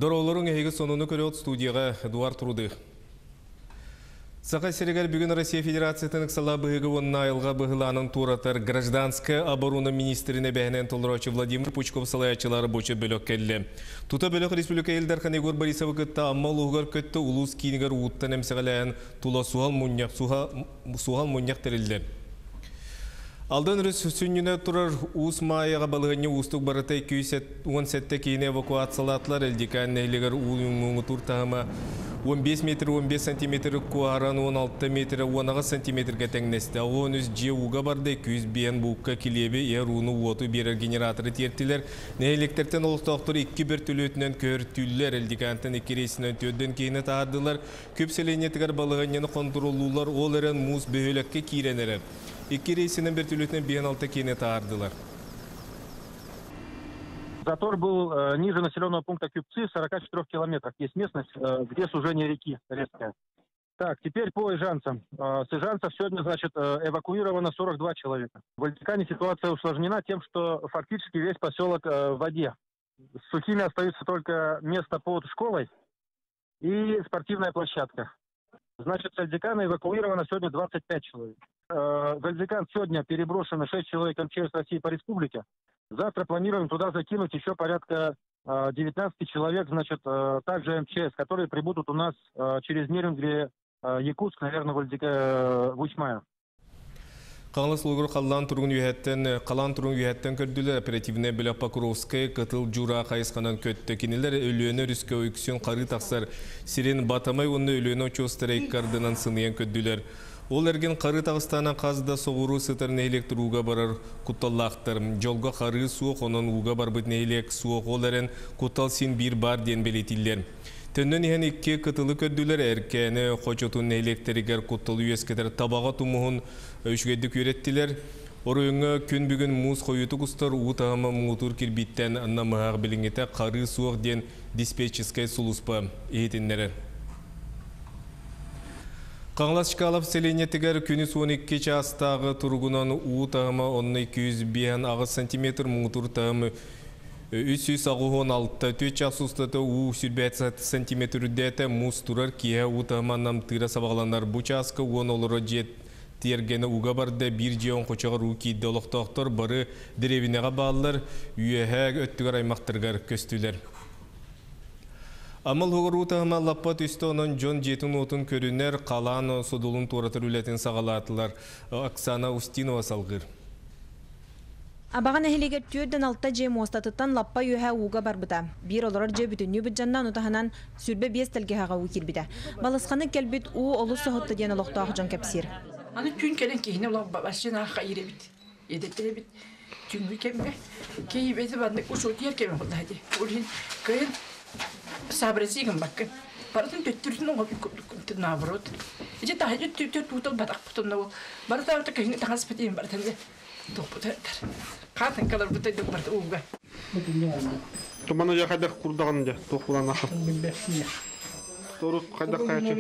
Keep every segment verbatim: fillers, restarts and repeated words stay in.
Доролорун эһиги сонуну көрөт студияга Эдуард Руды. Сақа серегер бүгін Россия Федерациясының сала бұғығы онына айылға бұғыланын туратар гражданская оборона министріне бәхінен толырачы Владимир Пучков салаячылары бөчі бөлік келі. Тута бөлік республика елдерхан Егор Борисовы күтті аммал ұғыр күтті ұлыс кейінігер ұттан әмсіғалайын тула суғал мұнияқ тәрілді. Алдан рүсүнүнө турар уус майыга балыгыны устук барыта эки жүз он сетте кейіне эвакуациялатлар элдикан нейлигер уулуңуңу туртагыма он беш метр он беш сантиметр куаран он алты метр он алты сантиметрге теңнесте. он үч же уга барды эки жүз биен букка килеби ер уну уоту берер генераторы тертилер. Нейлектерден олуктоктор эки бир төлөтүнөн көртүллер элдикантын эки рейсинен төдөн кейине таардылар. Көпселенетигер балыгыны контроллуулар ол эрен муз бөһөлөккө кийренерер. Эки рейсинен бир төлөтүнөн биен алты кейине таардылар. Затор был э, ниже населенного пункта Кюпцы, в сорока четырёх километрах. Есть местность, э, где сужение реки резкое. Так, теперь по Ижанцам. Э, с Ижанцев сегодня, значит, э, эвакуировано сорок два человека. В Альтикане ситуация усложнена тем, что фактически весь поселок э, в воде. Сухими остаются только место под школой и спортивная площадка. Значит, с Альтикана эвакуировано сегодня двадцать пять человек. Э, в Альтикан сегодня переброшено шесть человек эм че эс России по республике. Завтра планируем туда закинуть еще порядка э, девятнадцати человек, значит, э, также эм че эс, которые прибудут у нас э, через Нерюнгри, э, Якутск, наверное, в, Альдика, э, в Учмая. Қалас лугур қалан тургун үйәттен, қалан тургун үйәттен көрділер оперативне білі Покровская қытыл жура қайысқанан көтті. Кенелер өліөні рүске өйксен қары тақсар сирен батамай оны өліөні очуостары кардынан сыниян көдділер. Ол әрген қары тағыстана қазда соғыру сытарын электр уға барар құтталлақтыр. Жолға қары суық, онын уға бар бұтын элек суық ол әрін құттал сен бір бар ден белетілер. Төннен ең екі қытылы көдділер әркені қочотын электригер құттал үйескетер табаға тұмығын үшгедді көреттілер. Орыңы күн бүгін мұз қойыты құстар ұтағыма мұтыр кірбиттен анна мұғақ біліңеті қары суық ден диспетческай сұлыспа ехетінлері. Қаңлас шкалап селенетігер күні он екі частағы тұрғынан ұу тағыма он екі жүз бес ағыз сантиметр мұңытыр тағымы үч жүз он алты төт час ұстаты ұу сүрбәт сантиметр үддәті мұз тұрар кие ұу тағыманнан тыра сабағаланар бұ часқы он олыры жет тергені ұға барды бір жеон қочағыр ұу кейді олықтақтар бары деревінеға бағылар үйеғі өттігер аймақтырғар көстілер. Амал хуғырутағыма лаппат үсті онын жон жетін отын көрінер қалан содулын торатыр үлетін сағалатылар. Оксана Устинова салғыр. Абаған әхілегер түрден алтта жем остатыттан лаппа үйәе уға бар бұта. Бір оларар же бүтінні бұджаннан ұтағынан сүрбе бес тәлге хаға өкер біді. Балысқаны кәлбіт у олы соғытты ден олықтағы жан кәпсер. Аны түн кәлін кейіне олақ басшын аққа ере біт. Едеттері біт. Түнгі кәмге. Кейі бәді бәді ұш өтер кәмі құлды. Олын көйін сабырсыгын бакка. Бардын төттүрдүн оңгоп көптүн наоборот. Эже тахажы төттүр тутал батак бутунна. Барда орта кайны тагас петин бартанде. Топутар. Катын калар бутай док барда уга. Тумана жа кайда курдаган жа токулан ахып. Торус кайда кайчы.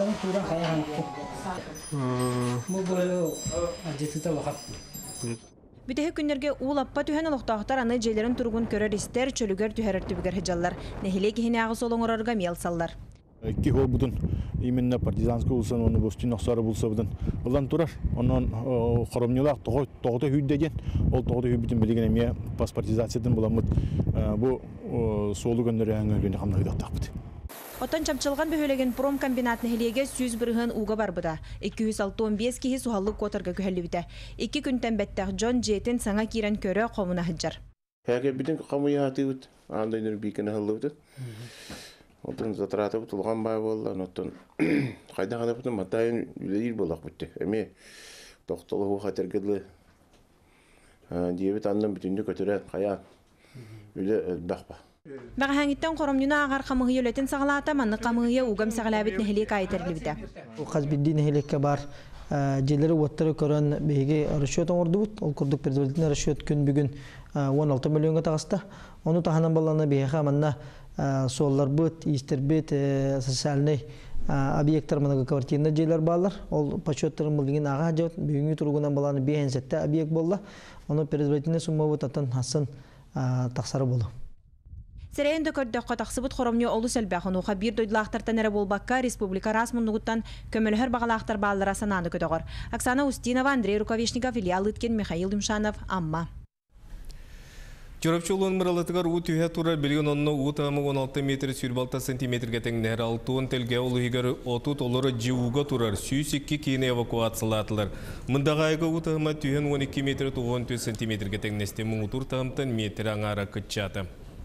Му боло ажетта вахат. Бүтәһе күннәргә ул аппа түһән олохтактар аны җәйләрен тургун көрәр истер чөлүгәр түһәрер түбгәр хәҗаллар. Нәһиле киһенә агыс олоңорарга мел саллар. Ки хол бутун именно партизанская улсын оны бостин аксары булса будан. Улан турар. Оннан хоромнылар тогы тогы хүддеген. Ол тогы хүбитин билеген эме паспортизациядән буламыт. Бу солу гөндөрә аңгөлүне хамна хыдактак. Отан чамчылган бөһөлеген пром комбинат нәһилеге сүз бирген уга бар буда. эки жүз алтын беш киһи сухаллык котарга көһәлли бите. эки күнтән бәттәх Джон Джейтен саңа кирен көрө комуна хыҗар. Һәге биден камыя атыйт. Анда инер бикене хыллыбыт. Отан затраты бутылган бай болла, оттан кайда гана бутын матайын үләйир булак битте. Эме токтолугу хатергедле. Диебет андан бүтүндө көтөрә кая. Үле дахпа. Багахаңиттан коромнуна агар камыгы өлөтен сагалата манны камыгы угам сагалабит нехилек айтерлибите. Указ биддин нехилекке бар желери оттары көрөн беге расчет ордубут. Ол курдук предварительный расчет күн бүгүн он алты миллионга тагыста. Ону таханан баллана бега манна соллар бут, истербет, социальный объекттар мына квартирный жерлер балар. Ол почеттарын булдыгын ага жат бүгүнкү тургунан баланы бейенсетте объект болду. Ону предварительный сумма бут атын хасын таксары болду. Сәрейін дөкөрдөққа тақсыбыт хоромню олу сәлбәқын уға бір дойдылақтартан әрі болбаққа республика расмұндығыттан көмілхір бағалақтар балылара сананы көдіғыр. Оксана Устинова, Андрей Рукавишников, Илья Лыткин, Михаил Думшанов, Амма. Чорапчолуын мұралатығар ұу түйе тұрар білген онны ұу тағымы он алты метр сүйірбалта сантиметрге тәңнер алтуын телге олығығары отут олары жиуға тұрар сүйсікке кейін эвакуациялатылар. Мұндағы айға ұу тағыма түйен он екі метр он төрт сантиметрге тәңнесте мұңытур тағымтан метр аңара күтчаты.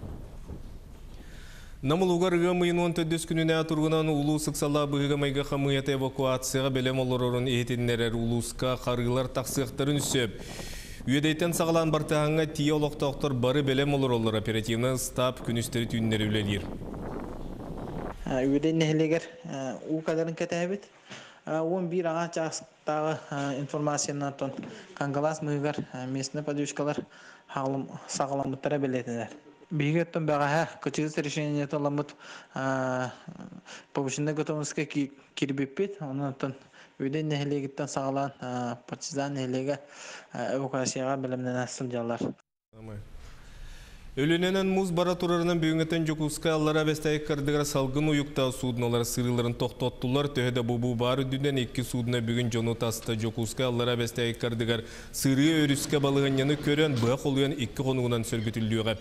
Намылуғар ғамайын он төрт күніне тұрғынан ұлу сықсала бұғыға майға қамыяты эвакуацияға бәлем олырырын ехетінлерер ұлысқа қарғылар тақсықтарын сөп. Үйедейтен сағалан бартағанға тие олықтақтар бары бәлем олыр олар оперативны стап күністері түйіндері үлелер. Үйеден нәхілегер ұл қадарын кәтәбет. он бір аға жақсықтағы информацияны артын қанғалас мұғығар местіне подушкалар сағаламыттара бәлетінер. Бейгеттен бағаға көтегіз решение таламыт повышенный готовностьқа кирбеппет, онын Үйден нәхілегіттен сағалан партизан нәхілеге эвакуацияға білімнен әсіл жалар. Өліненен мұз бара тұрарынан бүйіңеттен Жокуска аллара бәстәйік кардығар салғын ұйықта судыналар сырыларын тоқтоттылар. Төхеді бұбу бары дүнен екі судына бүгін жону тасты Жокуска аллара бәстәйік кардығар сыры өріске балығыняны көрен бұға қолуян екі қонуынан сөргітілдіуға.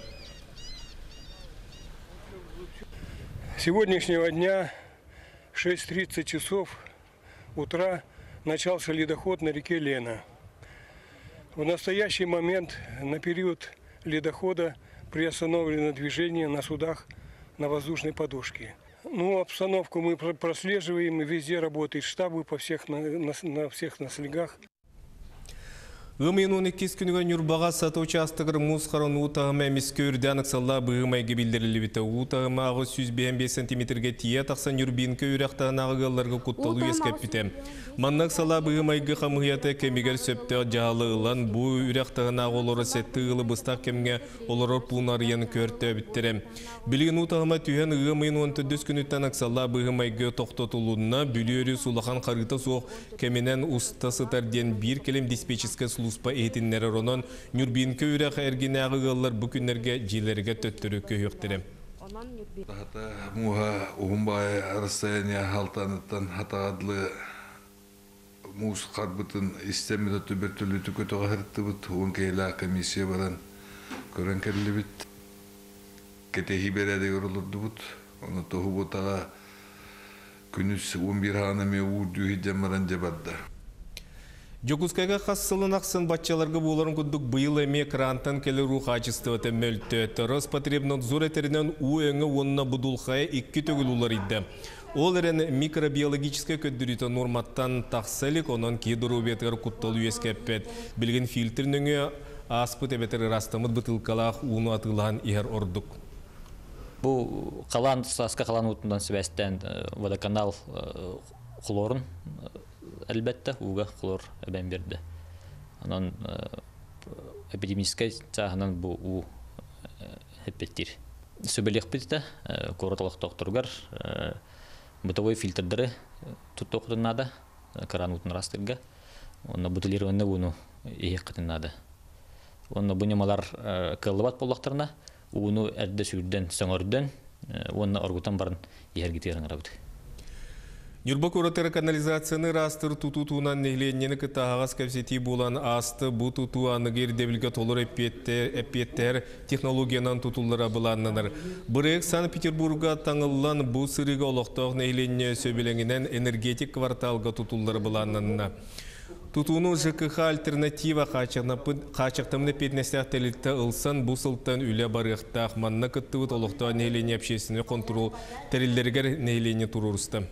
Сегодняшнего дня шесть тридцать часов утра начался ледоход на реке Лена. В настоящий момент на период ледохода приостановлено движение на судах на воздушной подушке. Ну, обстановку мы прослеживаем, и везде работают штабы по всех, на, на, на всех наслегах. Ғымын он екі күнігін үрбаға саты участығыр мұз қарын ұтағыма әмескі үрден ұқсалла бұғымайғы білдірілі біті. Ұтағыма ағы жүз бес сантиметрге тие тақсан үрбинкі үряқтағын ағығаларға құтталу ескеп бітем. Маннақ сала бұғымайғы қамығияты кемігер сөпті жағалы ұлан бұ үряқтағын ағылары сәтті ұлы бұстақ кемге оларыр пұлнарыяны көрті өбіттірем. Білген ұтағыма түйен ғымын он төрт күніттен ұқсалла бұғымайғы тоқтатылуына бүлі сулахан қарғыта соқ кемінен ұстасы тәрден бір келем диспетческе Успа эйтиннер ронон Нюрбинке үрәқ әрген ағығалар бүкінлерге жилерге төттірі көйіқтірі. Хата муға ұғымбай расстояния халтаныттан хатағадлы муыз қарбытын истемеді түбір түрлі түкөтіға ғыртты бұд. Он кейлі комиссия баран көрін кәрлі біт. Кетехи берәді көрілірді бұд. Оны тоғы бұтаға күніс он бір ғанаме ұр дүйі жамаран жабадды. Жокускайга қассылын ақсын батчаларға боларын күдік бұйыл әме крантан келі рух ачысты өті мөлті. Роспотребнат зор әтерінен у өңі онына бұдылқая екі төгіл олар еді. Ол әрін микробиологическа көддіріті норматтан тақсылық, онын кейдіру бетігер құтталы өскәппет. Білген фильтрін өңі аспыт әбетері растамыд бұтылқалақ уыны атылған ер ордық. Бұл қалан, сасқа қалан ұтындан сөбәстен водоканал хлорын әлбәтті уға хлор әбән берді. Анан эпидемическай чағынан бұл у әппеттер. Сөбелек бітті, қорыталық тоқтырғар, бұтовой фильтрдері тұтты оқытынады, кран ұтын растырға. Онна бұтылер өңі ұны еғек қытынады. Онна бұнемалар кылыбат болақтарына, ұны әрді сүрден, сөңірден, онна орғытан барын ергетерін арабыды. Нюрбак уратыры канализацияны растыр тутутуынан нехленнені кітағағас кәпсети болан асты бұ туту анығыр дебілге толыр әппеттер технологиянан тутулыра бұланнаныр. Бұрек Санкт-Петербурга таңылан бұ сырыға олықтақ нехленне сөбеленінен энергетик кварталға тутулары бұланнанына. Тутуну ЖКХ альтернатива қачықтымны петнестяқ тәлітті ұлсан бұ сылттан үлі барықтақ манна күттіғыт олықтақ нехленне әпшесіне контрол тәрілдергер нехленне тұрырысты.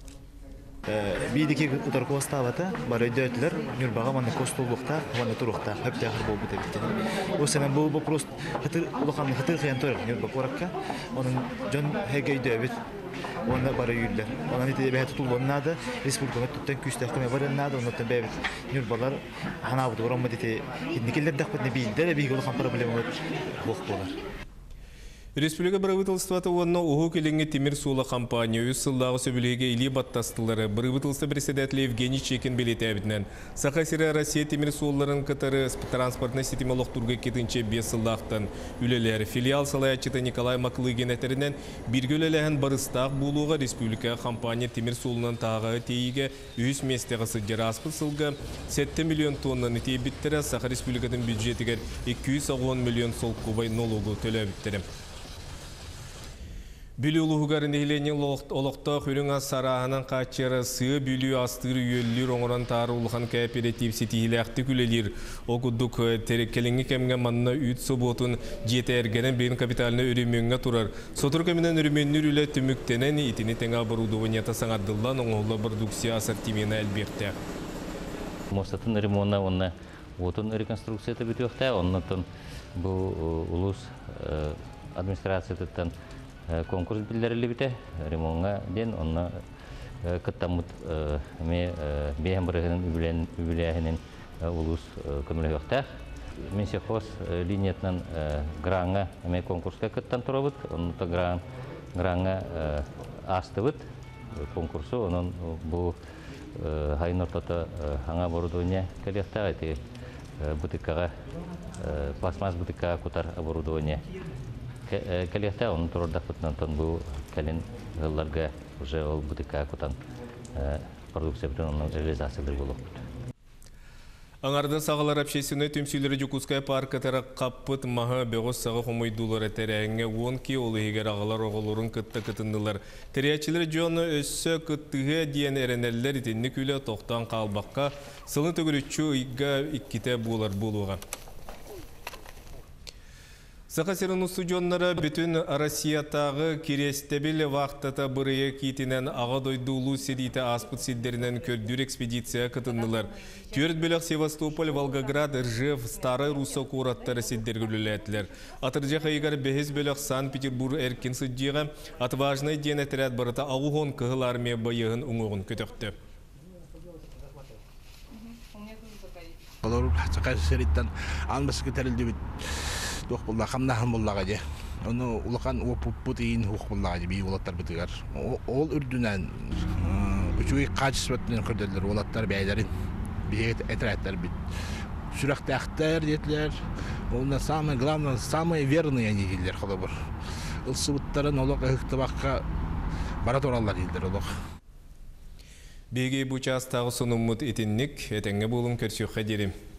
Бидики удар костабата бары дөтлер нюрбага маны костолукта ваны турукта хәптә хәр булып бит. О сенен бу вопрос хәтер улахан хәтер хәян тор нюрба коракка onun жон хәгәй дөбит. Онда бары юллар. Онан ите бәһәт тулгоннады республика төттән күстә кеме барыннады онда бәбит нюрбалар хана бу дөрәм дите. Никелләр дәхбәтне билдә бигә улахан проблема булып булар. Республика правительстваты онна уху келеңе темір сула компания өз сылдағы сөбілеге или баттастылары правительство председателі Евгений Чекин белеті әбітінен. Сақасыра Россия темір суларын кытары транспортны сетималық турға кетінші бес сылдақтан үлелер. Филиал салаятчыты Николай Маклыген әтерінен біргі үлеләхін барыстақ болуға республика компания темір сулынан тағы тейіге өз местеғі сыджары аспы сылға жеті миллион тоннаны тей біттірі Сақа республикатын бюджетігер екі жүз он миллион сол кубай налогы төлі біттірі. Бүлі ұлығығарын еленен олықта хүріңа сарағынан қачыры сығы бүлі астыры үйелілер оңыран тары ұлыған кооператив сетихіләқті күлелер. Оғыдық тереккеліңі кәмге манна үйт соботын жеті әргенен бейін капиталына өріменге тұрар. Сотыр көмінен өріменнер үлі түміктенен етіні тәңа барудуынета саңадылан оңылы продукция ассортимені әлбекті. Мостатын ремонтна онна отын реконструкцияты бітіоқта, оннатын бұл ұлыс администрацияттан конкурс билдерили бите ремонга ден онна кыттамут ме беhem бырыгынын үбүлэхинин улус көмөлөктө менсехоз линиятынан гранга ме конкурска кыттан турабыт онута гран гранга астыбыт конкурсу онун бу хайнортото аңа оборудование келехта эти бутикага пластмасс бутикага кутар оборудование Калехта он турда путнантон был калин галларга уже ол бутика кутан продукция бутан реализация было. Аңарда сағалар общественный төмсүйлері Жукускай парка тарак қаппыт маға беғос сағы қомойдулары тәрәңе он ки олы егер ағалар оғылырын кытта кытындылар. Тәрәчілер жоны өссі кыттығы дейін әренелер етінні күлі тоқтан қалбаққа сылын төгірітші үйгі иккіте болар болуға. Сақасырын ұстудионлары бүтін Россиятағы керестебілі вақтата бұрыя кейтінен аға дойдулу седейті аспыт седдерінен көрдір экспедиция кытындылар. Түрт бөлік Севастополь, Волгоград, Ржев, Старый Руссо кураттары седдергілі әтілер. Атыржа қайығар бәхіз бөлік Санкт-Петербург әркен сұджиға атважны ден әтірәт барыта ағуғын кығылар ме байығын ұңығын көтіқті. Дух булла хамнахан буллага же. Оны улахан опуппут ин хук буллага же би улаттар битигер. Ол үрдүнөн үчүй качествотун көрдөлөр улаттар бәйләрин. Бигет этрәттер бит. Сүрәктәхтәр дитләр. Онда самое главное, самые верные они дилер халабыр. Илсыбыттарын олак ыктыбакка бара туралар дилер олак. Беге бу частагы сунуммут этинник этеңге булун көрсөккө дерим.